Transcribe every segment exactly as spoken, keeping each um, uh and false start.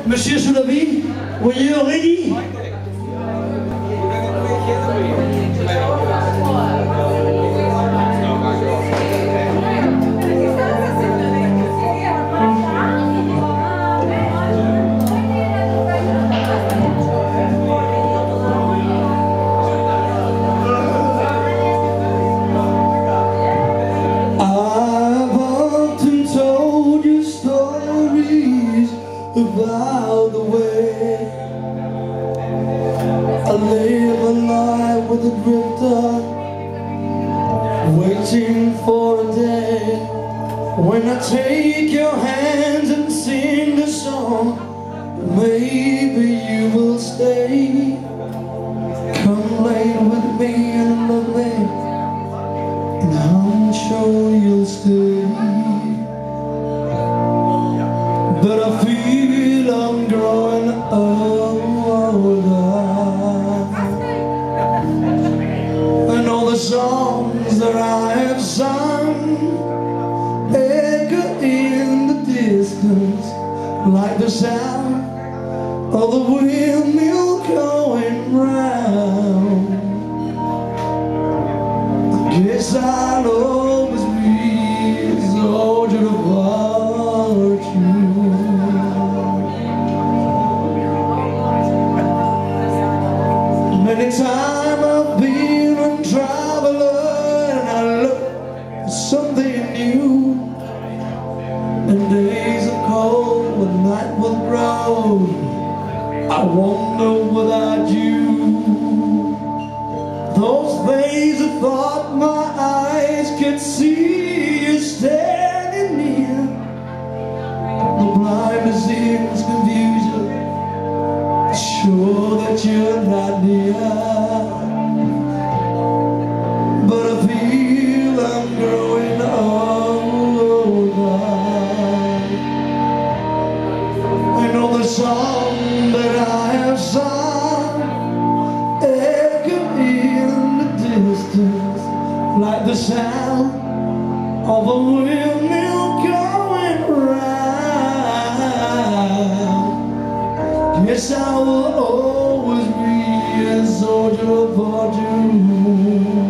Monsieur Soulavi, were you ready? About the way I live a life with a drifter, waiting for a day when I take your hands and sing the song. Maybe you will stay. Come lay with me and love me, and I'm sure you'll stay. But I feel I'm growing older, and all the songs that I have sung echo in the distance like the sound of the windmill going round. I guess I'll always be a soldier of fortune. Many times I've been a traveler, and I look for something new. And days are cold when night will grow, I won't know without you. Those days I thought my eyes could see you standing near. The blindness is confusion, sure that you're not near. But I feel I'm growing older. I know the song that I have sung echo in the distance like the sound of a windmill going round. Yes, I will always be a soldier of fortune.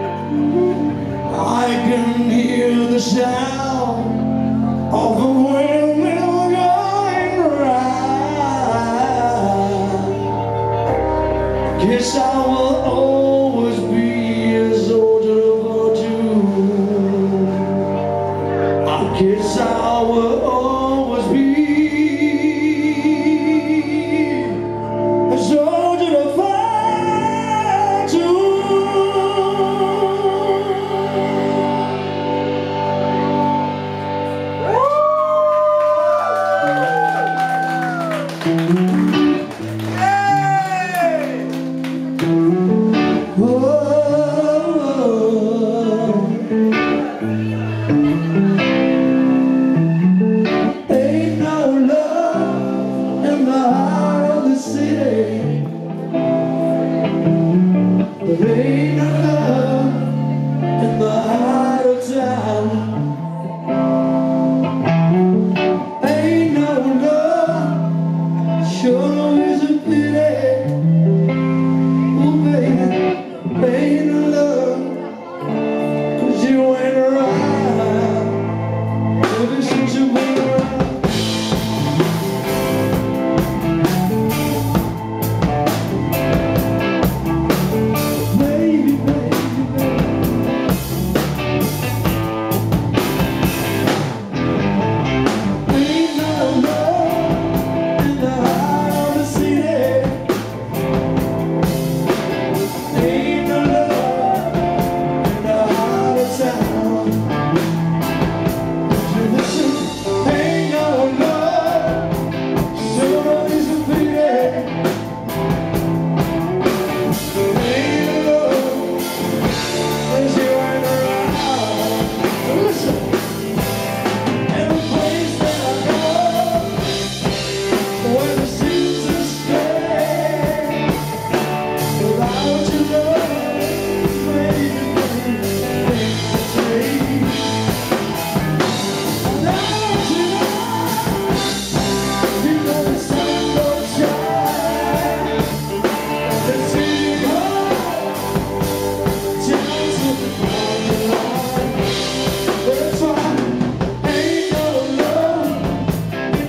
I can hear the sound of the windmill going round. Yes, I will always be a soldier of fortune. I guess I will always be a soldier of fortune. Hey!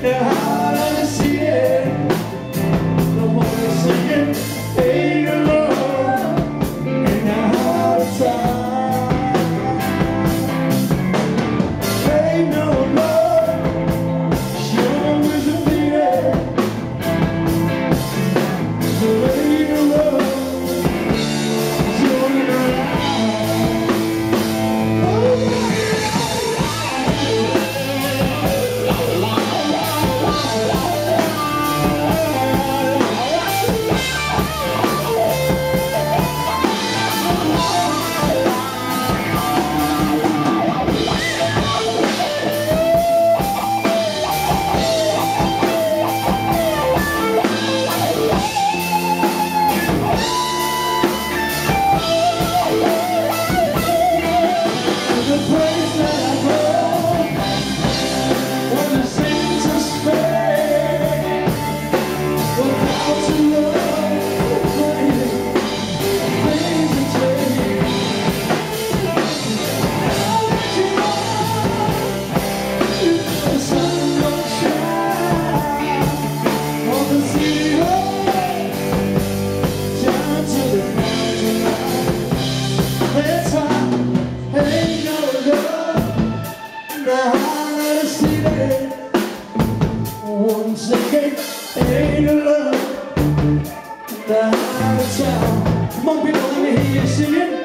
the heart of the city. The morning singing, ain't no love in the heart of town. Ain't no love, sure with the beat. So ain't no love. Once again, ain't no love in the heart of town. Come on, people, let me hear you singing.